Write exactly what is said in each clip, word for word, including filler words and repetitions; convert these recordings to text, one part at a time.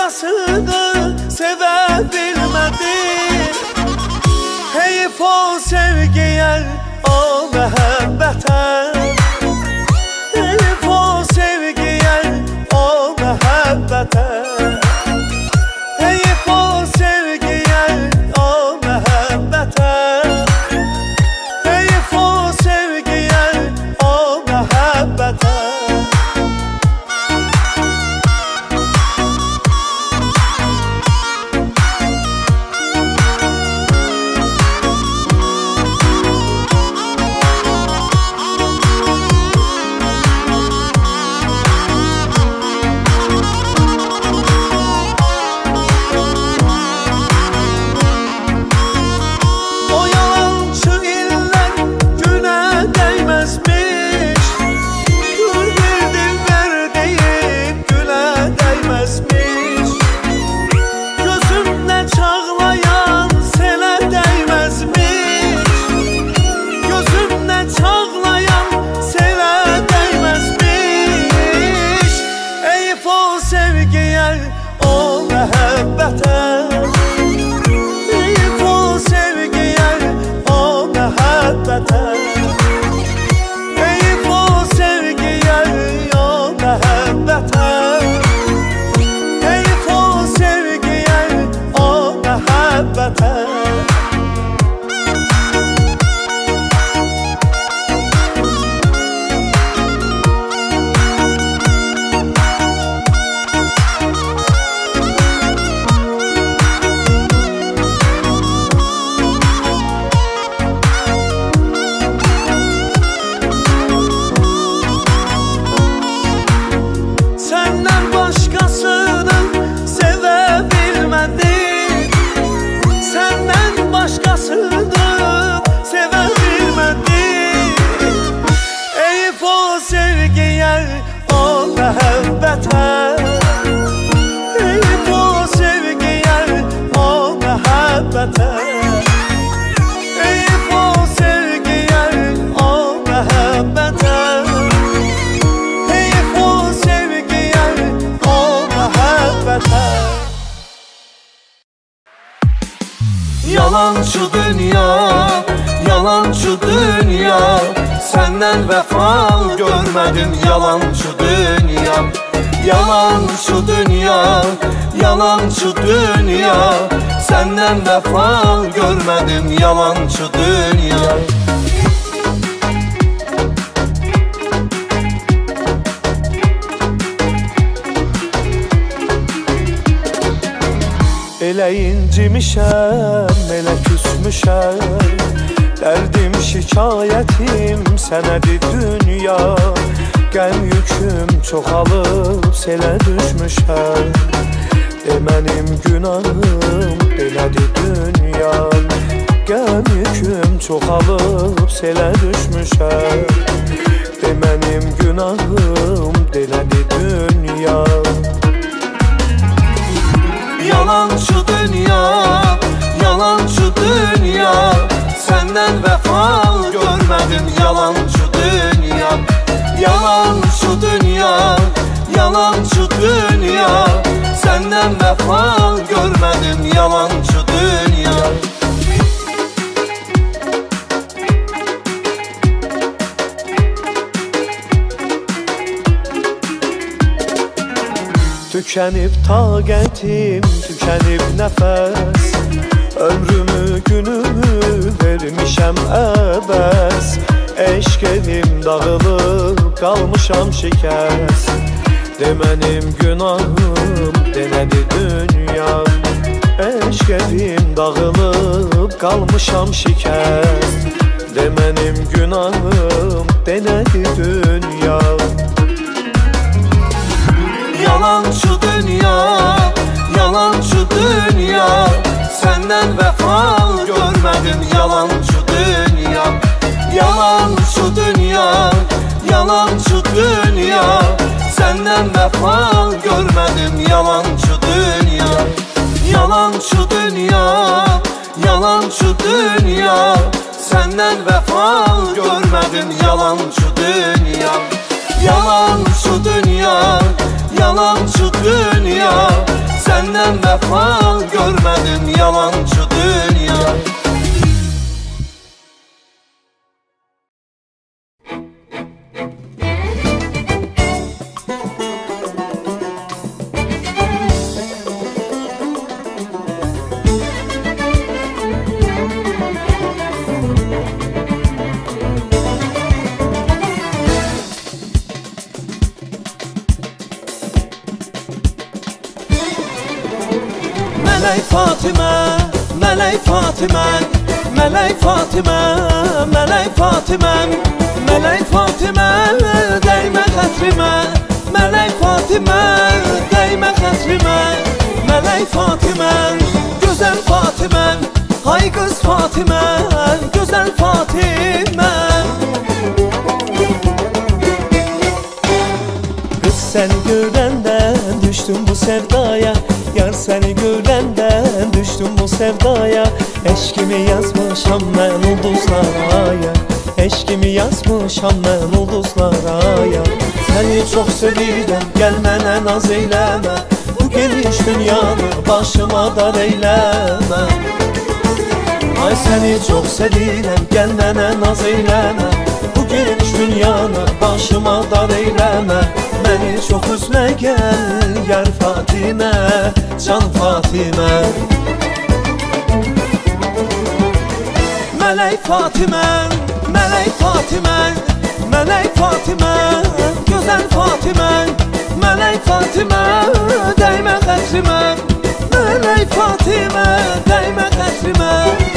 başkasını sevebilmedim. Heyif o sevgiye, o mehabbete. Heyif o sevgiye, o mehabbete. Heyif o sevgiye, o mehabbete. Heyif o sevgiye, o mehabbete. Yalancı dünya, yalancı dünya, senden vefa görmedim yalancı dünya. Yalancı dünya, yalancı dünya, senden vefa görmedim yalancı dünya. Elə incimişəm, elə küsmüşəm, dərdim şikayətim sənədir dünya. Qəm yüküm çoxalıb selə düşmüşəm, de mənim günahım belədir dünya. Qəm yüküm çoxalıb selə düşmüşəm, de mənim günahım belədir dünya. Yalancı dünya, yalancı dünya, senden vefa görmedim yalancı dünya. Yalancı dünya, yalancı dünya, senden vefa görmedim yalancı dünya. Tükənib taqətim, tükənib nəfəs, ömrümü, günümü vermişəm əbəs. Eşq evim dağılıb, qalmışam şikəs, de mənim günahım, de nədir dünyam. Eşq evim dağılıb, qalmışam şikəs, de mənim günahım, de nədir dünyam. Yalancı dünya, yalancı dünya, senden vefa görmedim yalancı dünya. Yalancı dünya, yalancı dünya, senden vefa görmedim yalancı dünya. Yalancı dünya, yalancı dünya, senden vefa görmedim yalancı dünya. Yalancı dünya, yalancı dünya, sen senden vefa görmedim yalancı dünya. Melek Fatime, Melek Fatime, Melek Fatime, Melek Fatime, Melek Fatime, değme xətrime, Melek Fatime, değme xətrime, Melek Fatime, güzel Fatime, hay kız Fatime, güzel Fatime. Kız seni görenden düştüm bu sevdaya, yar seni görenden düştüm bu sevdaya. Eşkimi yazmışam mən ulduzlara ya, eşkimi yazmışam mən ulduzlara ya. Seni çok sevirəm, gel mənə naz eyləmə, bu geniş dünyanı başıma dar eyləmə. Ay seni çok sevirəm, gel mənə naz eyləmə, bu geniş dünyanı başıma dar eyləmə. Beni çok üzme gel yar Fatime, can Fatime. Melek Fatime, Melek Fatime, Melek Fatime, güzel Fatime, Melek Fatime, değme xətrime, Melek Fatime, değme xətrime.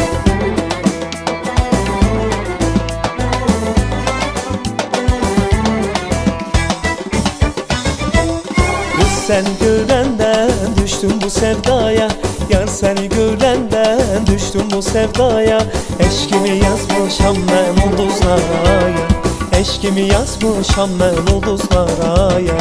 Seni görenden düştüm bu sevdaya, yar seni görenden düştüm bu sevdaya. Eşkimi yazmışam mən ulduzlara ya, eşkimi yazmışam mən ulduzlara ya.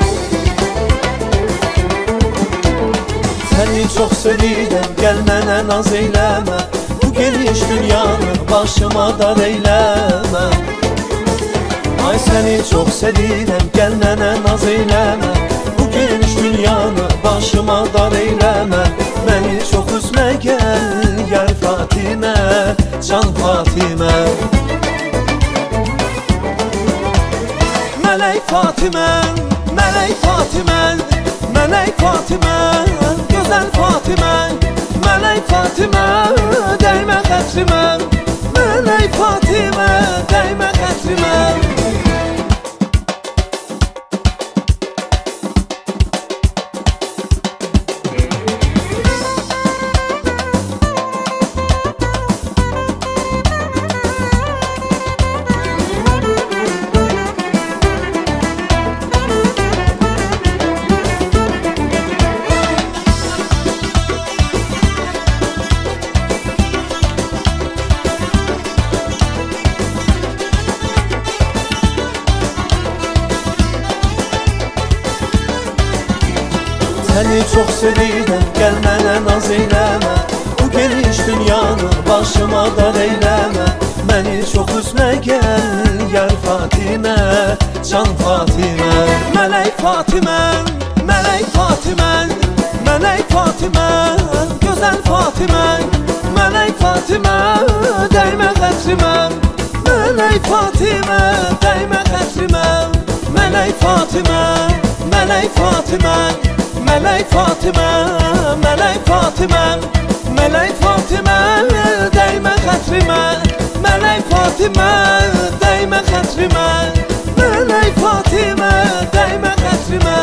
Seni çok sevirəm, gel mənə naz eyləmə, bu geniş dünyanı başıma dar eyləmə. Ay seni çok sevirəm, gel mənə naz eyləmə, geniş dünyanı başıma dar eyləmə. Beni çok üzme gel yar Fatime, can Fatime. Melek Fatime, Melek Fatime, Melek Fatime, güzel Fatime, Melek Fatime, değme xətrime, Melek Fatime, değme xətrime. Seni çok sevirəm, gel mənə naz eyləmə, bu geniş dünyanı başıma dar eyləmə. Beni çok üzme gel yar Fatime, can Fatime. Melek Fatime, Melek Fatime, Melek Fatime, güzel Fatime, Melek Fatime, değme xətrime, Melek Fatime, değme xətrime, Melek Fatime, Melek Fatime, Melek Fatime, Melek Fatime, Melek Fatime, değme xətrime, Melek Fatime, değme xətrime, Melek Fatime, değme xətrime.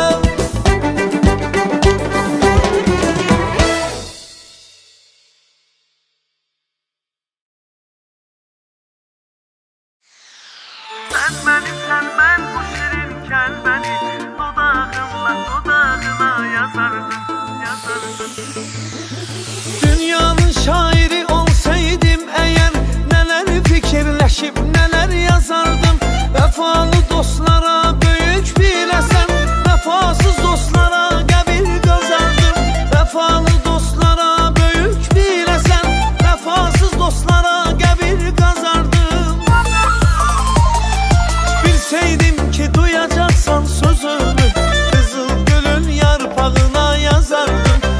Sen beni, sen ben bu şirinken beni dudağınla dudağına yazardın, yazardın. Dünyanın şairi olsaydım eğer, neler fikirleşip neler yazardım. Vefalı dostlara büyük bilesen, vefasız dostlara qəbir qazardım. Vefalı dostlara büyük bilesen, vefasız dostlara qəbir qazardım. Bilseydim ki duyacaksan sözümü, kızıl gülün yarpağına yazardım.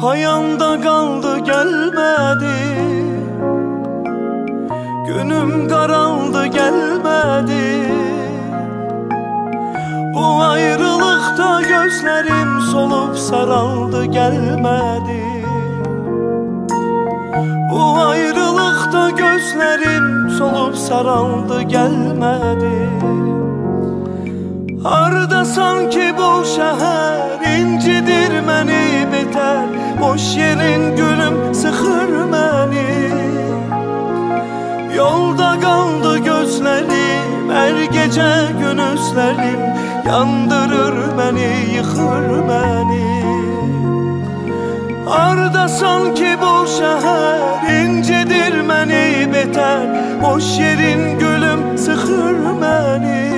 Hayanda kaldı gelmedi, günüm qaraldı gelmedi. Bu ayrılıkta gözlerim solup saraldı gelmedi. Bu ayrılıkta gözlerim solup saraldı gelmedi. Harda sanki bu şehir incidir məni beter, boş yerin gülüm sıxır məni. Yolda kaldı gözlerim, her gece gönüslerim yandırır beni, yıkır beni. Harda sanki bu şehir incidir məni beter, boş yerin gülüm sıxır beni.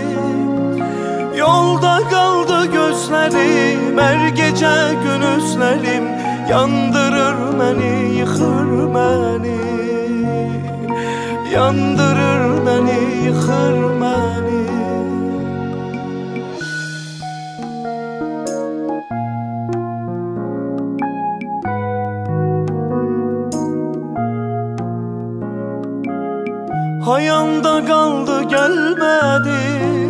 Yolda kaldı gözlerim, her gece gönüslerim yandırır beni, yıkır beni. Yandırır beni, yıkır beni. Hayanda kaldı gelmedi,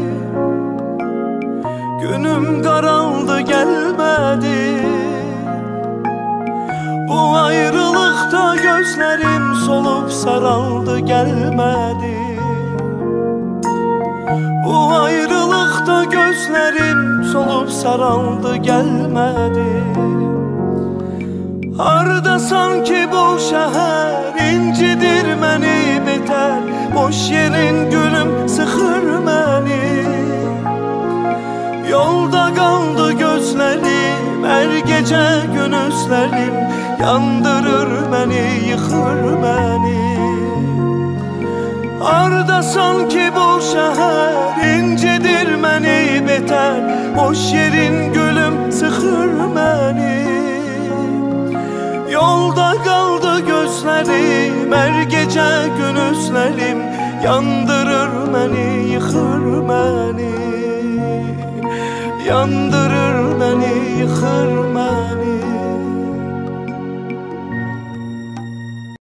günüm qaraldı gelmedi. Bu ayrılıkta gözlerim solup saraldı gelmedi. Bu ayrılıkta gözlerim solup saraldı gelmedi. Harda sanki bu şehir incidir məni beter, boş yerin gülüm sıxır məni. Yolda kaldı gözlerim, her gece gönüslerim yandırır beni, yıkır beni. Harda sanki bu şehir incidir məni beter, boş yerin gülüm sıxır beni. Yolda kaldı gözlerim, her gece gönüslerim yandırır beni, yıkır beni. Yandırır